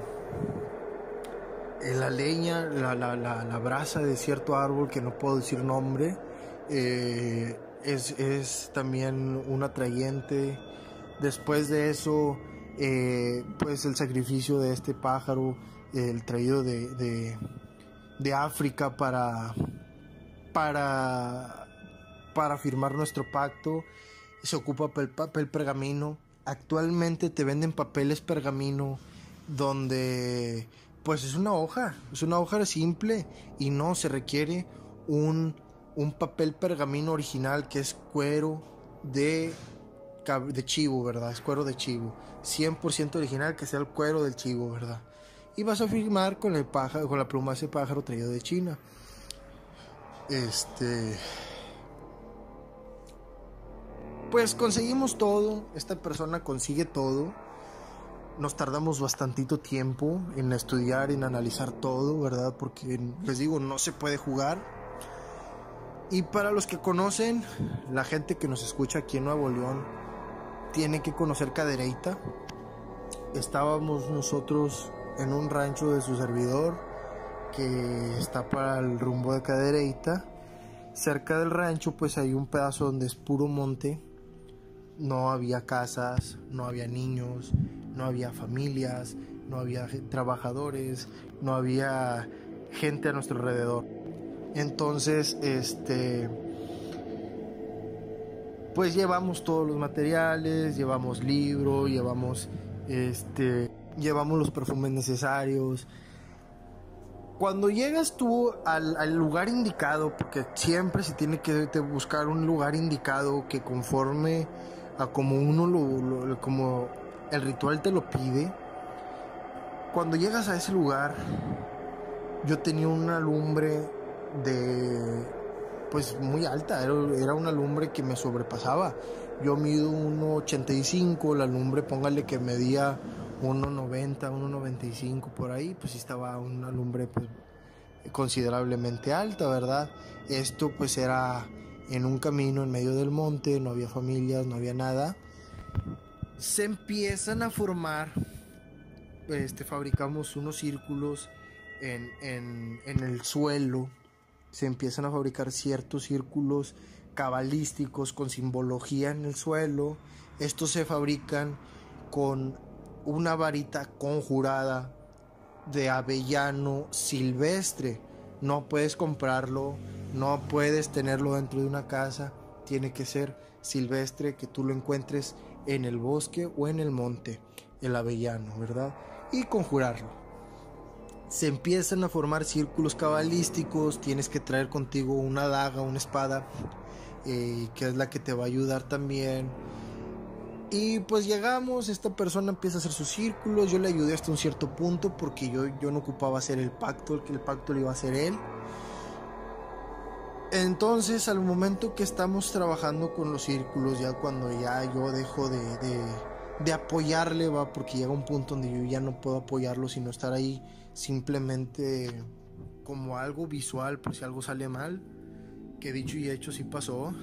La leña, la brasa de cierto árbol que no puedo decir nombre, es también un atrayente. Después de eso, pues el sacrificio de este pájaro, el traído de África para firmar nuestro pacto. Se ocupa papel pergamino. Actualmente te venden papeles pergamino donde pues es una hoja simple, y no se requiere un papel pergamino original, que es cuero de de chivo, ¿verdad? Es cuero de chivo. 100% original, que sea el cuero del chivo, ¿verdad? Y vas a firmar con el pájaro, con la pluma de ese pájaro traído de China. Pues conseguimos todo. Esta persona consigue todo. Nos tardamos bastantito tiempo en estudiar, en analizar todo, ¿verdad? Porque les digo, no se puede jugar. Y para los que conocen, la gente que nos escucha aquí en Nuevo León, tiene que conocer Cadereyta. Estábamos nosotros en un rancho de su servidor, que está para el rumbo de Cadereyta. Cerca del rancho pues hay un pedazo donde es puro monte. No había casas, no había niños, no había familias, no había trabajadores, no había gente a nuestro alrededor. Entonces, pues llevamos todos los materiales, llevamos libro, llevamos los perfumes necesarios. Cuando llegas tú al lugar indicado, porque siempre se tiene que buscar un lugar indicado que conforme a como uno como el ritual te lo pide. Cuando llegas a ese lugar, yo tenía una lumbre pues muy alta, era una lumbre que me sobrepasaba. Yo mido 1.85, la lumbre póngale que medía 1.90, 1.95 por ahí, pues estaba una lumbre pues considerablemente alta, ¿verdad? Esto pues era en un camino en medio del monte, no había familias, no había nada. Se empiezan a formar, fabricamos unos círculos en el suelo. Se empiezan a fabricar ciertos círculos cabalísticos con simbología en el suelo. Estos se fabrican con una varita conjurada de avellano silvestre. No puedes comprarlo, no puedes tenerlo dentro de una casa. Tiene que ser silvestre, que tú lo encuentres en el bosque o en el monte, el avellano, ¿verdad? Y conjurarlo. Se empiezan a formar círculos cabalísticos. Tienes que traer contigo una daga, una espada, que es la que te va a ayudar también. Y pues llegamos, esta persona empieza a hacer sus círculos. Yo le ayudé hasta un cierto punto porque yo no ocupaba hacer el pacto, el pacto lo iba a hacer él. Entonces al momento que estamos trabajando con los círculos, ya cuando ya yo dejo de apoyarle, va, porque llega un punto donde yo ya no puedo apoyarlo, sino estar ahí simplemente como algo visual por si algo sale mal, que dicho y hecho sí pasó.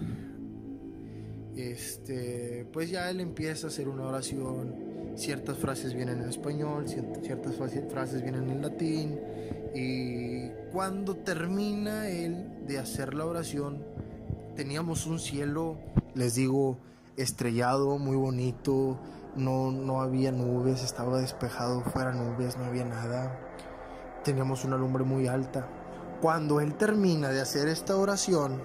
Pues ya él empieza a hacer una oración. Ciertas frases vienen en español, ciertas frases vienen en latín, y cuando termina él de hacer la oración, teníamos un cielo, les digo, estrellado, muy bonito. No había nubes, estaba despejado, fuera nubes, no había nada. Teníamos una lumbre muy alta. Cuando él termina de hacer esta oración,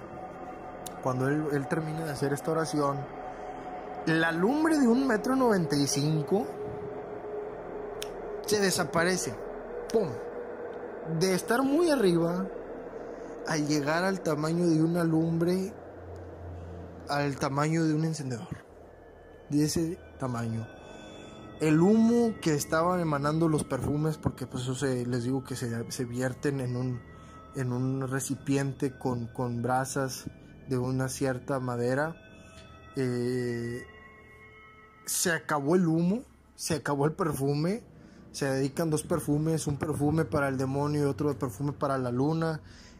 la lumbre de 1.95 m se desaparece. ¡Pum! De estar muy arriba, al llegar al tamaño de una lumbre, al tamaño de un encendedor, de ese tamaño. El humo que estaban emanando los perfumes, porque pues eso les digo que se vierten en un recipiente con brasas de una cierta madera. Se acabó el humo, se acabó el perfume. Se dedican 2 perfumes, un perfume para el demonio y otro perfume para la luna.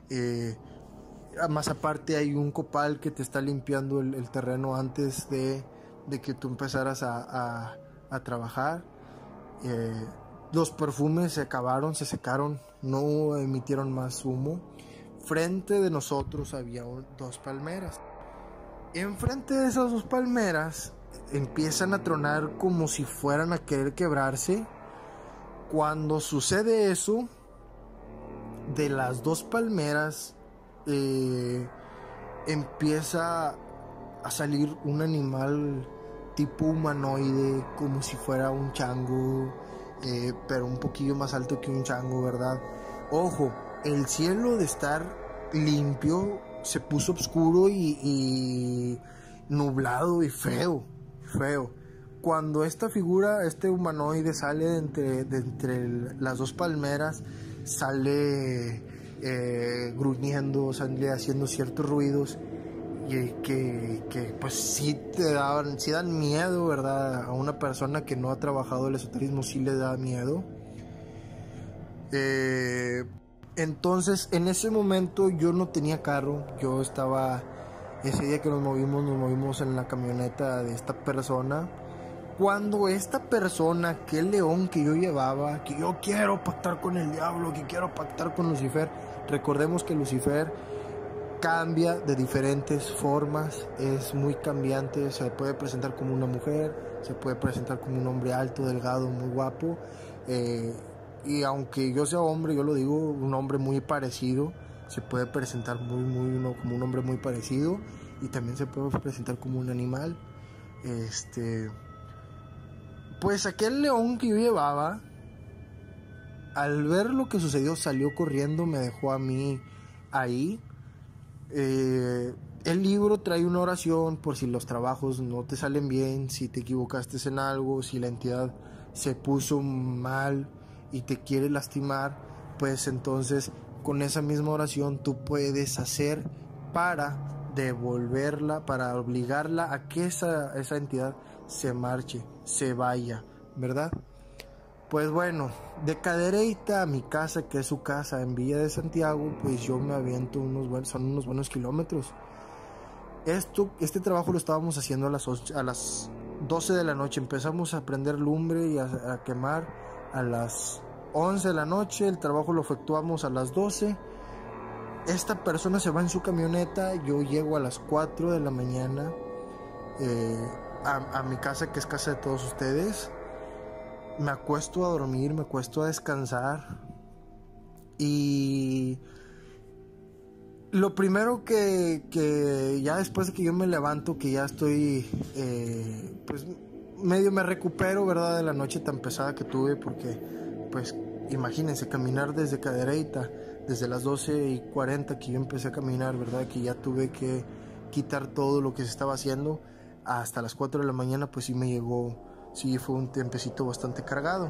Más aparte hay un copal que te está limpiando el terreno antes de que tú empezaras a trabajar. Los perfumes se acabaron, se secaron, no emitieron más humo. Frente de nosotros había 2 palmeras. Enfrente de esas 2 palmeras empiezan a tronar como si fueran a querer quebrarse. Cuando sucede eso, de las 2 palmeras empieza a salir un animal tipo humanoide, como si fuera un chango, pero un poquillo más alto que un chango, ¿verdad? Ojo, el cielo de estar limpio se puso oscuro y nublado y feo, feo. Cuando esta figura, este humanoide sale de entre las dos palmeras, sale gruñendo, sale haciendo ciertos ruidos y que pues sí dan miedo, ¿verdad? A una persona que no ha trabajado el esoterismo sí le da miedo. Entonces en ese momento yo no tenía carro, yo estaba, ese día que nos movimos en la camioneta de esta persona. Cuando esta persona, aquel león que yo llevaba, que yo quiero pactar con el diablo, que quiero pactar con Lucifer, recordemos que Lucifer cambia de diferentes formas, es muy cambiante, se puede presentar como una mujer, se puede presentar como un hombre alto, delgado, muy guapo, y aunque yo sea hombre, yo lo digo, un hombre muy parecido, se puede presentar como un hombre muy parecido, y también se puede presentar como un animal. Pues aquel león que yo llevaba, al ver lo que sucedió, salió corriendo, me dejó a mí ahí. El libro trae una oración por si los trabajos no te salen bien, si te equivocaste en algo, si la entidad se puso mal y te quiere lastimar, pues entonces con esa misma oración tú puedes hacer para devolverla, para obligarla a que esa entidad se marche, se vaya, ¿verdad? Pues bueno, de Cadereyta a mi casa, que es su casa en Villa de Santiago, pues yo me aviento son unos buenos kilómetros. Este trabajo lo estábamos haciendo a las 12 de la noche, empezamos a prender lumbre y a quemar a las 11 de la noche, el trabajo lo efectuamos a las 12. Esta persona se va en su camioneta, yo llego a las 4 de la mañana a mi casa, que es casa de todos ustedes. Me acuesto a dormir, me acuesto a descansar. Y lo primero que ya después de que yo me levanto, que ya estoy, pues medio me recupero, ¿verdad? De la noche tan pesada que tuve, porque, pues, imagínense, caminar desde Cadereyta, desde las 12:40 que yo empecé a caminar, ¿verdad? Que ya tuve que quitar todo lo que se estaba haciendo hasta las 4 de la mañana, pues sí me llegó, sí fue un tiempecito bastante cargado.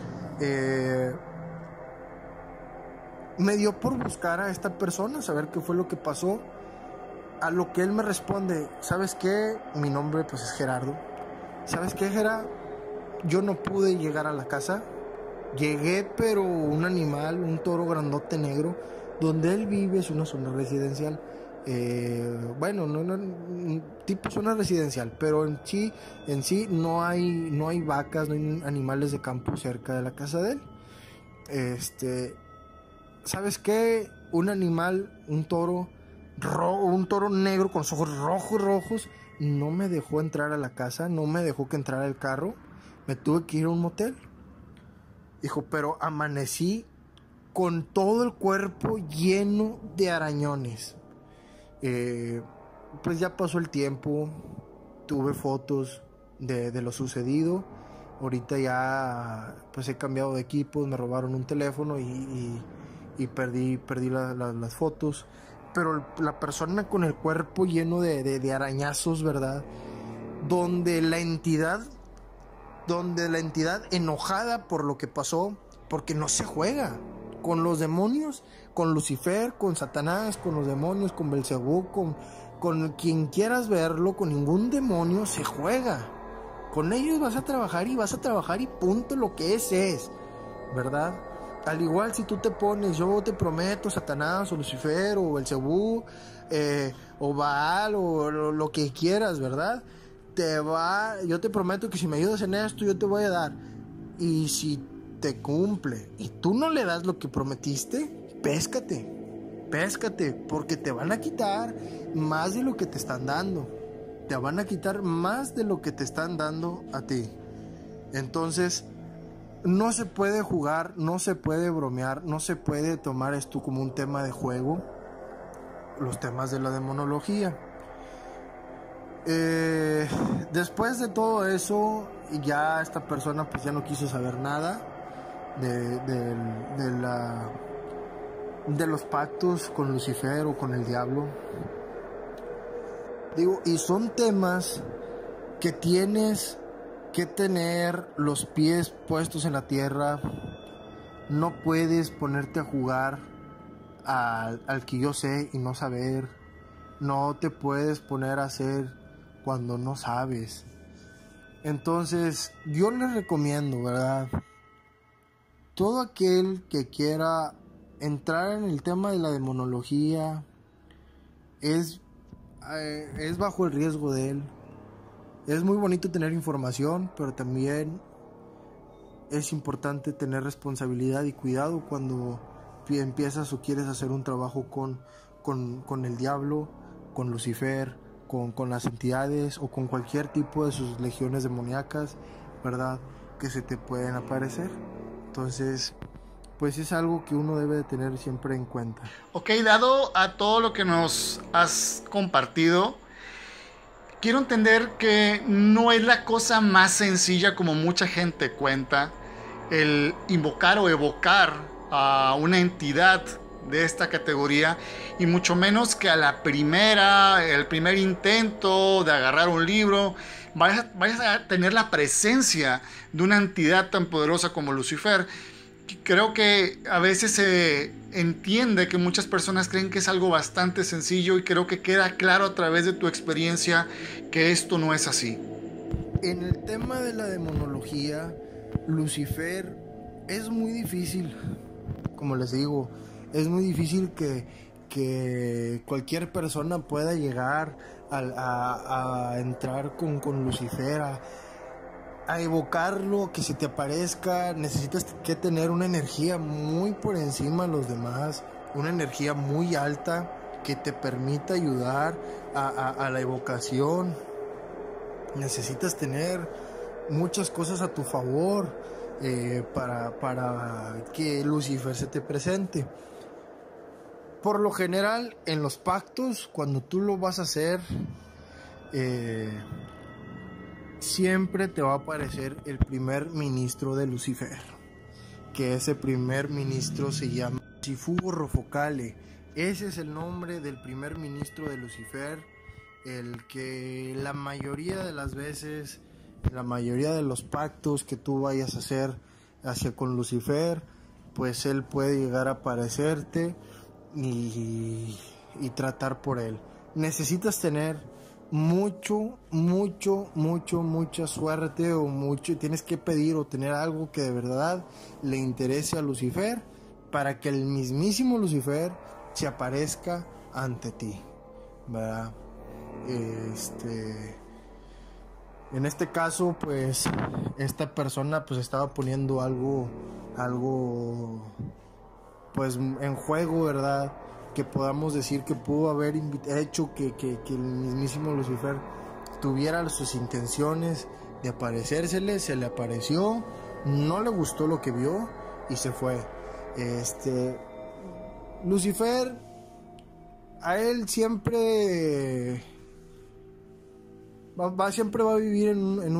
Me dio por buscar a esta persona, saber qué fue lo que pasó. A lo que él me responde: ¿sabes qué? Mi nombre pues es Gerardo. ¿Sabes qué, Gerardo? Yo no pude llegar a la casa. Llegué, pero un animal, un toro grandote negro, donde él vive es una zona residencial. Bueno, no, tipo zona residencial, pero en sí no hay vacas, no hay animales de campo cerca de la casa de él. ¿Sabes qué? Un animal, un toro negro con los ojos rojos, no me dejó entrar a la casa, no me dejó que entrara el carro, me tuve que ir a un motel. Dijo, pero amanecí con todo el cuerpo lleno de arañones. Pues ya pasó el tiempo, tuve fotos de lo sucedido. Ahorita ya pues he cambiado de equipo, me robaron un teléfono y perdí las fotos. Pero la persona con el cuerpo lleno de arañazos, ¿verdad? Donde la entidad enojada por lo que pasó, porque no se juega con los demonios, con Lucifer, con Satanás, con los demonios, con Belcebú, con quien quieras verlo, con ningún demonio se juega. Con ellos vas a trabajar y punto, lo que es, ¿verdad? Al igual si tú te pones, yo te prometo, Satanás o Lucifer o Belcebú, o Baal o lo que quieras, ¿verdad? Yo te prometo que si me ayudas en esto, yo te voy a dar. Y si te cumple y tú no le das lo que prometiste, péscate, porque te van a quitar más de lo que te están dando. Te van a quitar más de lo que te están dando a ti. Entonces, no se puede jugar, no se puede bromear, no se puede tomar esto como un tema de juego, los temas de la demonología. Después de todo eso, ya esta persona pues ya no quiso saber nada de los pactos con Lucifer o con el diablo. Digo, y son temas que tienes que tener los pies puestos en la tierra. No puedes ponerte a jugar al que yo sé y no saber. No te puedes poner a hacer cuando no sabes. Entonces yo les recomiendo, ¿verdad? Todo aquel que quiera entrar en el tema de la demonología es bajo el riesgo de él. Es muy bonito tener información, pero también es importante tener responsabilidad y cuidado cuando empiezas o quieres hacer un trabajo con el diablo, con Lucifer, con las entidades o con cualquier tipo de sus legiones demoníacas, ¿verdad? Que se te pueden aparecer. Entonces, pues es algo que uno debe de tener siempre en cuenta. Ok, dado a todo lo que nos has compartido, quiero entender que no es la cosa más sencilla como mucha gente cuenta el invocar o evocar a una entidad de esta categoría, y mucho menos que a la primera, el primer intento de agarrar un libro, vayas a tener la presencia de una entidad tan poderosa como Lucifer. Creo que a veces se entiende que muchas personas creen que es algo bastante sencillo, y creo que queda claro a través de tu experiencia que esto no es así. En el tema de la demonología, Lucifer es muy difícil, como les digo, es muy difícil que cualquier persona pueda llegar a entrar con Lucifer, a evocarlo, que se te aparezca. Necesitas que tener una energía muy por encima de los demás, una energía muy alta que te permita ayudar a la evocación. Necesitas tener muchas cosas a tu favor para que Lucifer se te presente. Por lo general, en los pactos, cuando tú lo vas a hacer, siempre te va a aparecer el primer ministro de Lucifer, que ese primer ministro se llama Sifugorro Focale. Ese es el nombre del primer ministro de Lucifer, el que la mayoría de las veces, la mayoría de los pactos que tú vayas a hacer con Lucifer, pues él puede llegar a aparecerte y tratar por él. Necesitas tener mucha suerte, tienes que pedir o tener algo que de verdad le interese a Lucifer para que el mismísimo Lucifer se aparezca ante ti, ¿verdad? En este caso, pues esta persona pues estaba poniendo algo pues en juego, ¿verdad? Que podamos decir que pudo haber hecho que el mismísimo Lucifer tuviera sus intenciones de aparecérsele. Se le apareció, no le gustó lo que vio y se fue. Lucifer, a él siempre va a vivir en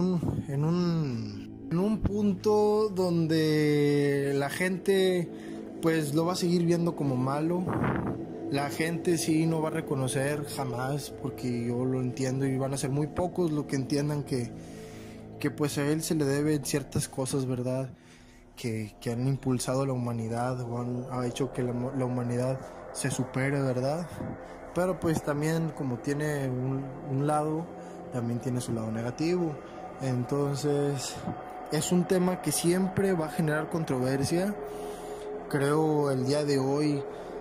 un punto donde la gente pues lo va a seguir viendo como malo. La gente sí no va a reconocer jamás, porque yo lo entiendo, y van a ser muy pocos los que entiendan que pues a él se le deben ciertas cosas, ¿verdad? Que han impulsado a la humanidad o ha hecho que la humanidad se supere, ¿verdad? Pero pues también, como tiene un lado, también tiene su lado negativo. Entonces es un tema que siempre va a generar controversia. Creo el día de hoy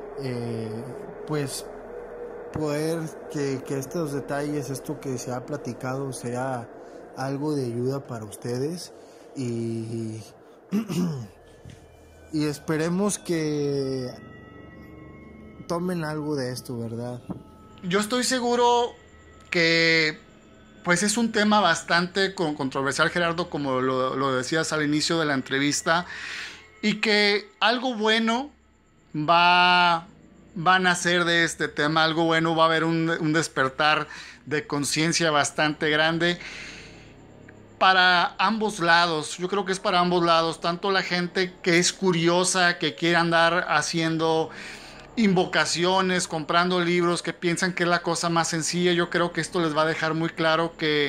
pues poder que estos detalles, esto que se ha platicado, sea algo de ayuda para ustedes, y esperemos que tomen algo de esto, ¿verdad? Yo estoy seguro que pues es un tema bastante controversial, Gerardo, como lo decías al inicio de la entrevista, y que algo bueno va a nacer de este tema, algo bueno, va a haber un despertar de conciencia bastante grande para ambos lados. Yo creo que es para ambos lados, tanto la gente que es curiosa, que quiere andar haciendo invocaciones, comprando libros, que piensan que es la cosa más sencilla. Yo creo que esto les va a dejar muy claro que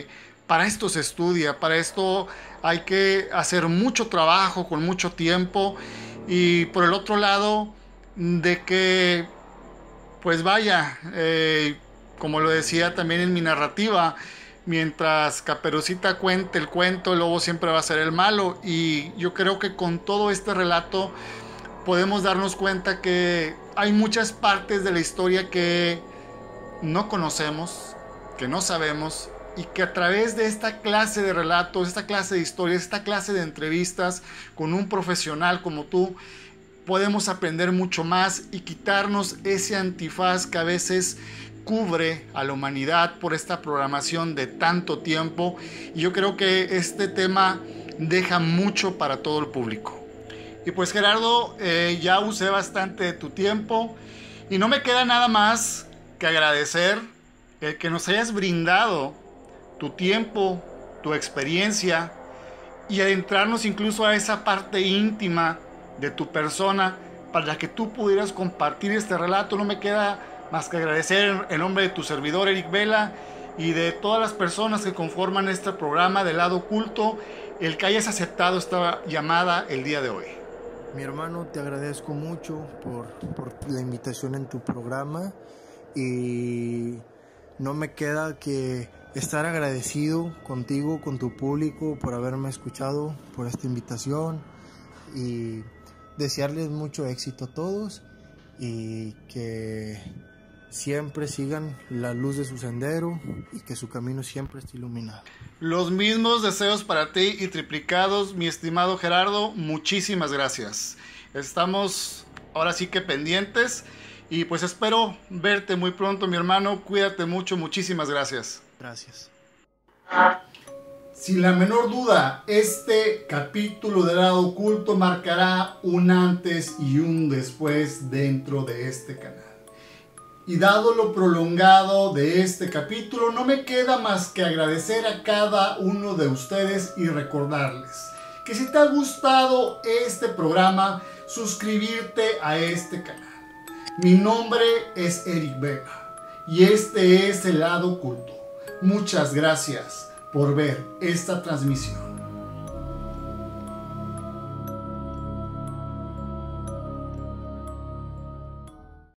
para esto se estudia, para esto hay que hacer mucho trabajo con mucho tiempo. Y por el otro lado, de que, pues vaya, como lo decía también en mi narrativa, mientras Caperucita cuente el cuento, el lobo siempre va a ser el malo. Y yo creo que con todo este relato podemos darnos cuenta que hay muchas partes de la historia que no conocemos, que no sabemos, y que a través de esta clase de relatos, esta clase de historias, esta clase de entrevistas con un profesional como tú, podemos aprender mucho más y quitarnos ese antifaz que a veces cubre a la humanidad por esta programación de tanto tiempo. Y yo creo que este tema deja mucho para todo el público. Y pues Gerardo, ya usé bastante de tu tiempo y no me queda nada más que agradecer el que nos hayas brindado tu tiempo, tu experiencia y adentrarnos incluso a esa parte íntima de tu persona para que tú pudieras compartir este relato. No me queda más que agradecer en nombre de tu servidor Eric Vela y de todas las personas que conforman este programa del lado oculto, el que hayas aceptado esta llamada el día de hoy. Mi hermano, te agradezco mucho por la invitación en tu programa y no me queda que estar agradecido contigo, con tu público, por haberme escuchado, por esta invitación y desearles mucho éxito a todos y que siempre sigan la luz de su sendero y que su camino siempre esté iluminado. Los mismos deseos para ti y triplicados, mi estimado Gerardo. Muchísimas gracias. Estamos ahora sí que pendientes y pues espero verte muy pronto, mi hermano. Cuídate mucho. Muchísimas gracias. Gracias. Sin la menor duda, este capítulo del lado oculto marcará un antes y un después dentro de este canal. Y dado lo prolongado de este capítulo, no me queda más que agradecer a cada uno de ustedes y recordarles que si te ha gustado este programa, suscribirte a este canal. Mi nombre es Eric Vega y este es El Lado Oculto. Muchas gracias por ver esta transmisión.